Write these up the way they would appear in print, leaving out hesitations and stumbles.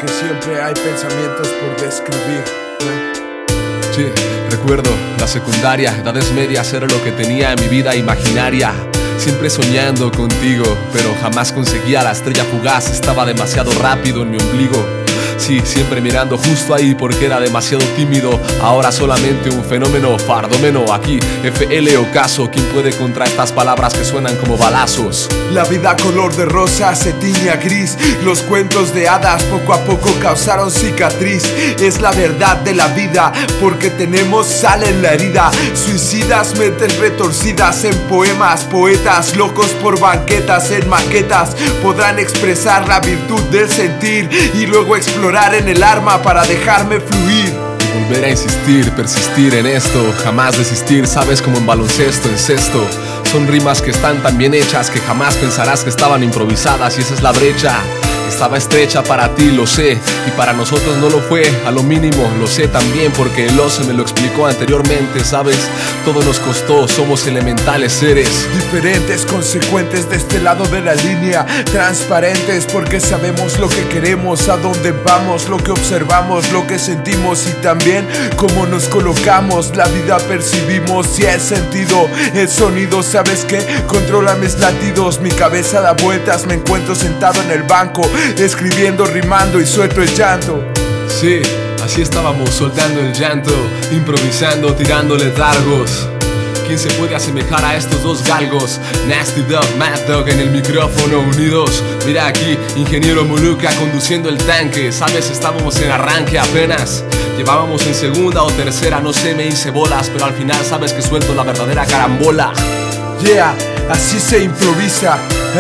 porque siempre hay pensamientos por describir, ¿no? Sí, recuerdo la secundaria, edades medias era lo que tenía en mi vida imaginaria. Siempre soñando contigo, pero jamás conseguía la estrella fugaz. Estaba demasiado rápido en mi ombligo. Sí, siempre mirando justo ahí porque era demasiado tímido. Ahora solamente un fenómeno fardomeno. Aquí, FL Ocaso, ¿quién puede contra estas palabras que suenan como balazos? La vida color de rosa se tiñe a gris. Los cuentos de hadas poco a poco causaron cicatriz. Es la verdad de la vida, porque tenemos sal en la herida. Suicidas, mentes retorcidas en poemas. Poetas locos por banquetas, en maquetas podrán expresar la virtud del sentir y luego explorar en el arma para dejarme fluir. Volver a insistir, persistir en esto, jamás desistir, sabes, como en baloncesto, en cesto. Son rimas que están tan bien hechas que jamás pensarás que estaban improvisadas, y esa es la brecha. Estaba estrecha para ti, lo sé, y para nosotros no lo fue, a lo mínimo, lo sé también porque el oso me lo explicó anteriormente, ¿sabes? Todo nos costó, somos elementales seres diferentes, consecuentes de este lado de la línea, transparentes porque sabemos lo que queremos, a dónde vamos, lo que observamos, lo que sentimos y también cómo nos colocamos. La vida percibimos y el sentido, el sonido, ¿sabes qué? Controla mis latidos, mi cabeza da vueltas, me encuentro sentado en el banco escribiendo, rimando y suelto el llanto. Sí, así estábamos soltando el llanto, improvisando, tirando letargos. ¿Quién se puede asemejar a estos dos galgos? Nasty Dog, Mad Dog en el micrófono unidos. Mira aquí, ingeniero Moluca conduciendo el tanque. Sabes, estábamos en arranque apenas. Llevábamos en segunda o tercera, no sé, me hice bolas, pero al final sabes que suelto la verdadera carambola. Yeah, así se improvisa,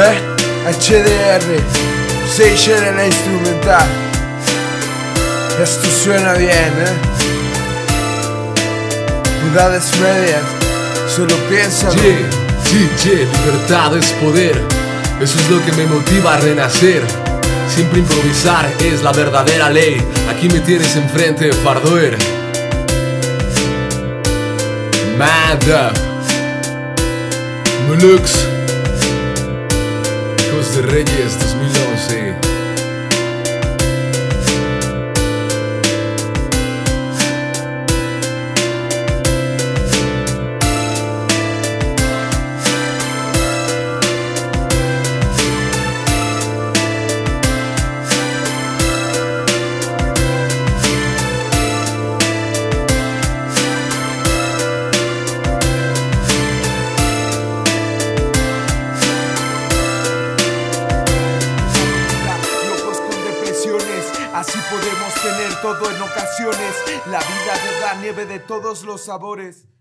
HDR. Station en la instrumental. Esto suena bien, Unidades medias, solo piénsalo. Libertad es poder. Eso es lo que me motiva a renacer. Siempre improvisar es la verdadera ley. Aquí me tienes enfrente, Fardoer. Mad Up, Molux, Hijos de Reyes 2011. Así podemos tener todo en ocasiones. La vida es la nieve de todos los sabores.